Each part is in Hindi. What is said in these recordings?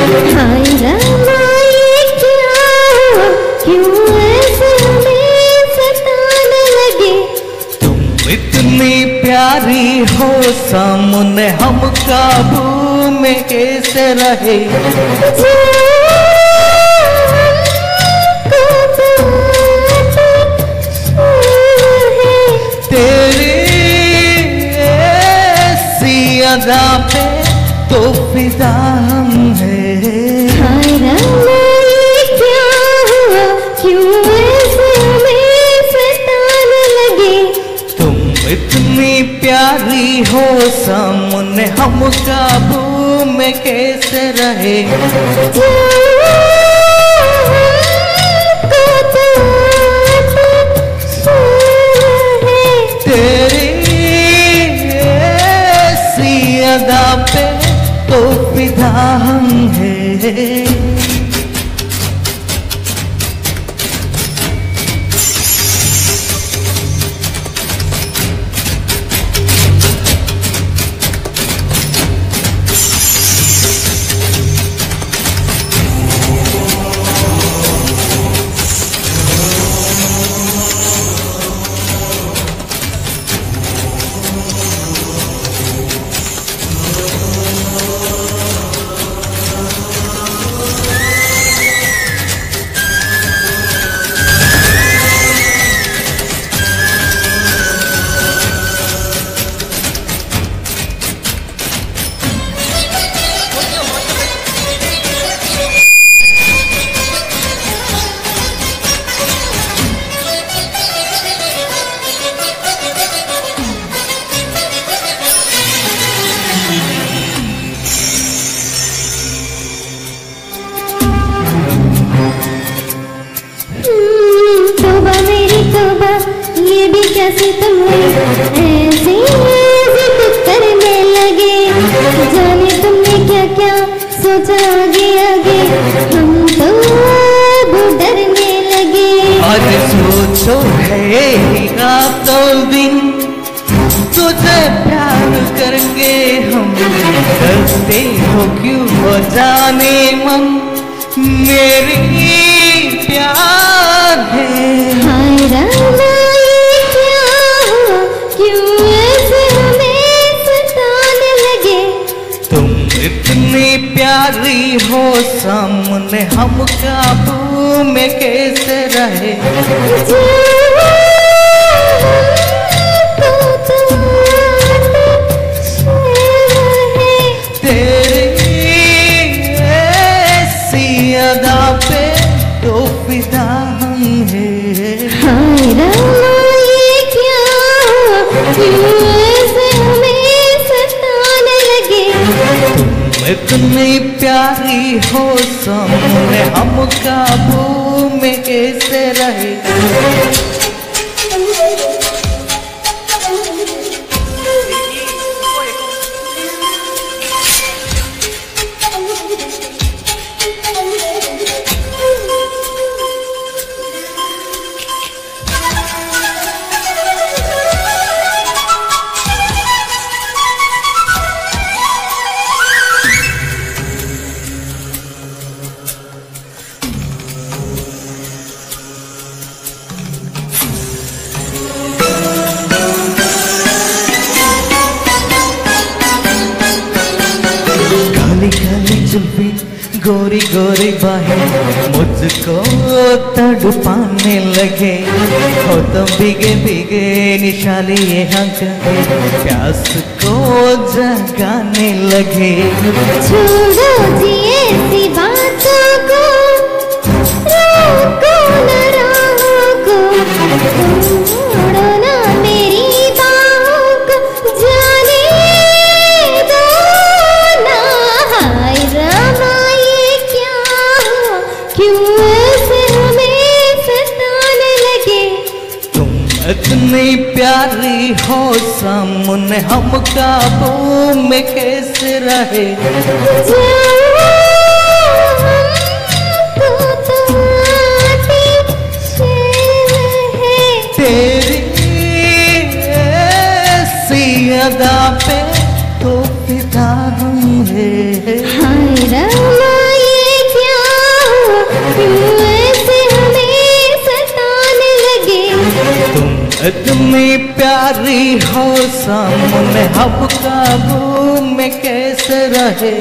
हाय रामा ये क्या हुआ, क्यों ऐसे हमें सताने लगे। तुम इतनी प्यारी हो सामने हम काबू में कैसे रहे। तेरी ऐसी अदा पे तो फिदा हम हैं। हाय रामा ये क्या हुआ, क्यों ऐसे हमें सताने लगे। तुम इतनी प्यारी हो सामने हम काबू में कैसे रहे। तेरी ऐसी अदा पे तो फिदा हम हैं। तौबा मेरी तौबा, ये भी क्या सितम है, ऐसे जिद करने लगे। जाने तुमने क्या क्या सोचा आगे आगे, हम तो अब डरने लगे। आज सोचो है रातों दिन तुझे प्यार करेंगे हम। डरते हो क्यों हो जाने मन, मेरी प्यार है। हाय रामा ये क्या हुआ, क्यों ऐसे हमें सताने लगे। तुम इतनी प्यारी हो सामने हम काबू में कैसे रहे। तेरी ऐसी अदा पे तो फिदा हम हैं। हाय रामा ये क्या हुआ, क्यों ऐसे हमें सताने लगे। तुम इतनी प्यारी हो सामने हम काबू में कैसे रहे। जुल्फी गोरी गोरी बाहें मुझको तड़पाने लगे। हो तो भीगे भीगे निशाले ये आंख प्यास को जगाने लगे। छोड़ो जी ऐसी बातों को, रोको न राहों को, छोड़ो ना मेरी बाहों को, जाने दो ना। हाय रामा ये क्या हुआ, क्यों ऐसे हमें सताने लगे। तुम इतनी प्यारी हो सामने हम काबू में कैसे रहे। तेरी ऐसी अदा पे तो फिदा हम हैं। हाय रामा यारी हो सामने अब काबू में कैसे रहे।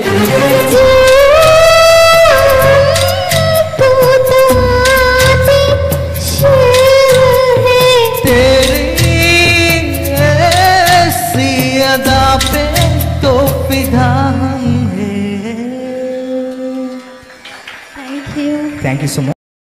तू तो शेर है, तेरी ऐसी अदा पे तो फिदा हम हैं। Thank you. Thank you so much.